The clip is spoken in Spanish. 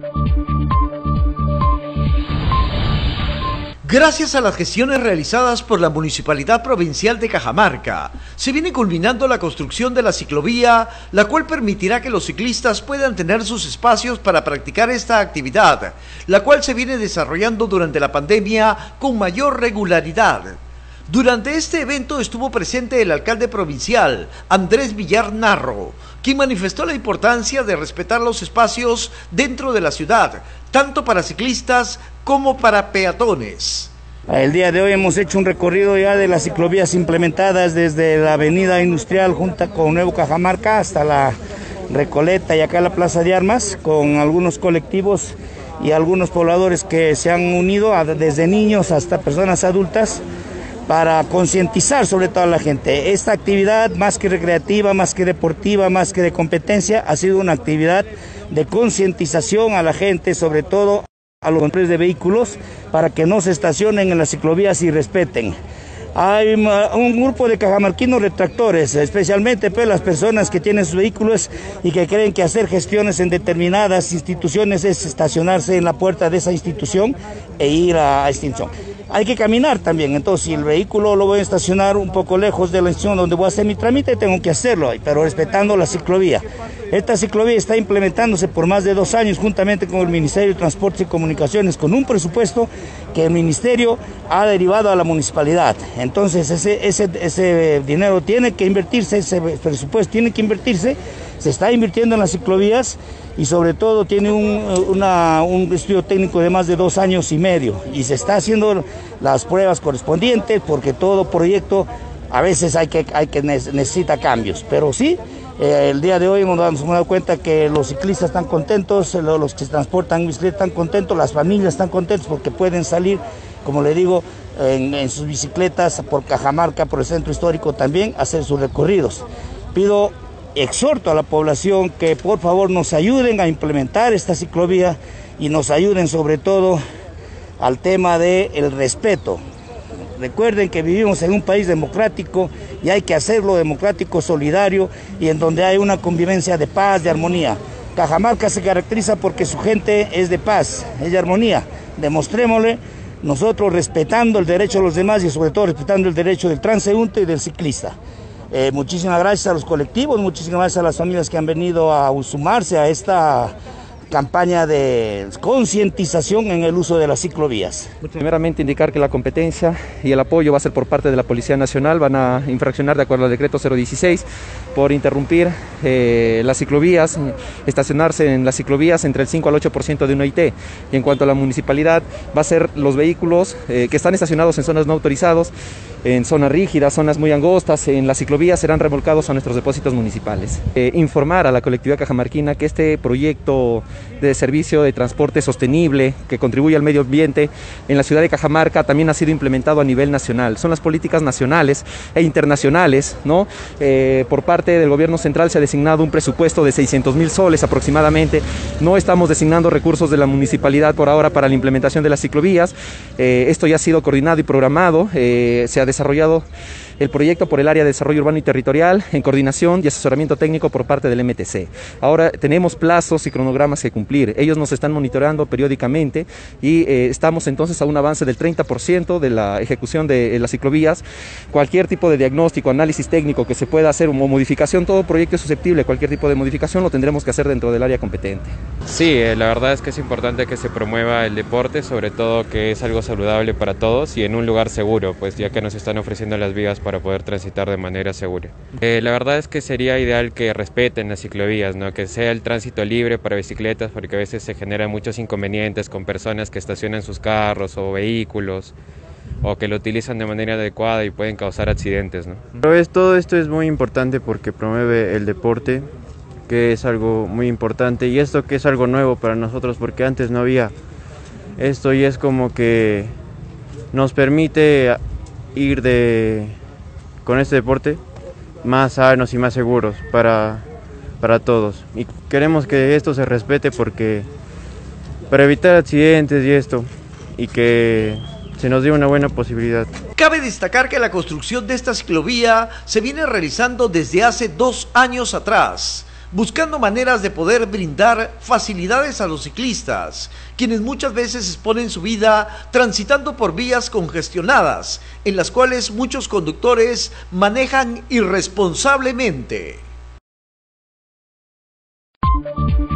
Gracias a las gestiones realizadas por la Municipalidad Provincial de Cajamarca, se viene culminando la construcción de la ciclovía, la cual permitirá que los ciclistas puedan tener sus espacios para practicar esta actividad, la cual se viene desarrollando durante la pandemia con mayor regularidad. Durante este evento estuvo presente el alcalde provincial, Andrés Villar Narro, quien manifestó la importancia de respetar los espacios dentro de la ciudad, tanto para ciclistas como para peatones. El día de hoy hemos hecho un recorrido ya de las ciclovías implementadas desde la avenida Industrial junto con Nuevo Cajamarca hasta la Recoleta y acá la Plaza de Armas, con algunos colectivos y algunos pobladores que se han unido desde niños hasta personas adultas para concientizar sobre todo a la gente. Esta actividad, más que recreativa, más que deportiva, más que de competencia, ha sido una actividad de concientización a la gente, sobre todo a los conductores de vehículos, para que no se estacionen en las ciclovías y respeten. Hay un grupo de cajamarquinos retractores, especialmente pues, las personas que tienen sus vehículos y que creen que hacer gestiones en determinadas instituciones es estacionarse en la puerta de esa institución e ir a extinción. Hay que caminar también, entonces si el vehículo lo voy a estacionar un poco lejos de la institución donde voy a hacer mi trámite, tengo que hacerlo, pero respetando la ciclovía. Esta ciclovía está implementándose por más de 2 años juntamente con el Ministerio de Transportes y Comunicaciones, con un presupuesto que el Ministerio ha derivado a la municipalidad. Entonces ese dinero tiene que invertirse, ese presupuesto tiene que invertirse, se está invirtiendo en las ciclovías y sobre todo tiene un estudio técnico de más de 2 años y medio y se está haciendo las pruebas correspondientes porque todo proyecto a veces necesita cambios, pero sí, el día de hoy nos hemos dado cuenta que los ciclistas están contentos, los que se transportan en bicicleta están contentos, las familias están contentos porque pueden salir, como le digo, en sus bicicletas por Cajamarca, por el centro histórico también, a hacer sus recorridos. Exhorto a la población que por favor nos ayuden a implementar esta ciclovía y nos ayuden sobre todo al tema del respeto. Recuerden que vivimos en un país democrático y hay que hacerlo democrático, solidario y en donde hay una convivencia de paz, de armonía. Cajamarca se caracteriza porque su gente es de paz, es de armonía. Demostrémosle nosotros respetando el derecho de los demás y sobre todo respetando el derecho del transeúnte y del ciclista. Muchísimas gracias a los colectivos, muchísimas gracias a las familias que han venido a sumarse a esta campaña de concientización en el uso de las ciclovías. Primeramente indicar que la competencia y el apoyo va a ser por parte de la Policía Nacional, van a infraccionar de acuerdo al decreto 016 por interrumpir las ciclovías, estacionarse en las ciclovías entre el 5 al 8% de una IT. Y en cuanto a la municipalidad, va a ser los vehículos que están estacionados en zonas no autorizadas, en zonas rígidas, zonas muy angostas, en las ciclovías serán remolcados a nuestros depósitos municipales. Informar a la colectividad cajamarquina que este proyecto de servicio de transporte sostenible que contribuye al medio ambiente en la ciudad de Cajamarca también ha sido implementado a nivel nacional. Son las políticas nacionales e internacionales, ¿no? Por parte del gobierno central se ha designado un presupuesto de 600,000 soles aproximadamente. No estamos designando recursos de la municipalidad por ahora para la implementación de las ciclovías. Esto ya ha sido coordinado y programado. Se ha desarrollado el proyecto por el área de desarrollo urbano y territorial en coordinación y asesoramiento técnico por parte del MTC. Ahora tenemos plazos y cronogramas que cumplir. Ellos nos están monitoreando periódicamente y estamos entonces a un avance del 30% de la ejecución de las ciclovías. Cualquier tipo de diagnóstico, análisis técnico que se pueda hacer o modificación, todo proyecto es susceptible. Cualquier tipo de modificación lo tendremos que hacer dentro del área competente. Sí, la verdad es que es importante que se promueva el deporte, sobre todo que es algo saludable para todos y en un lugar seguro, pues ya que nos están ofreciendo las vías para poder transitar de manera segura. La verdad es que sería ideal que respeten las ciclovías, ¿no? Que sea el tránsito libre para bicicletas, porque a veces se generan muchos inconvenientes con personas que estacionan sus carros o vehículos o que lo utilizan de manera adecuada y pueden causar accidentes, ¿no? Pero todo esto es muy importante porque promueve el deporte, que es algo muy importante, y esto que es algo nuevo para nosotros porque antes no había esto, y es como que nos permite ir con este deporte más sanos y más seguros para todos, y queremos que esto se respete porque para evitar accidentes y esto, y que se nos dé una buena posibilidad. Cabe destacar que la construcción de esta ciclovía se viene realizando desde hace 2 años atrás, buscando maneras de poder brindar facilidades a los ciclistas, quienes muchas veces exponen su vida transitando por vías congestionadas, en las cuales muchos conductores manejan irresponsablemente.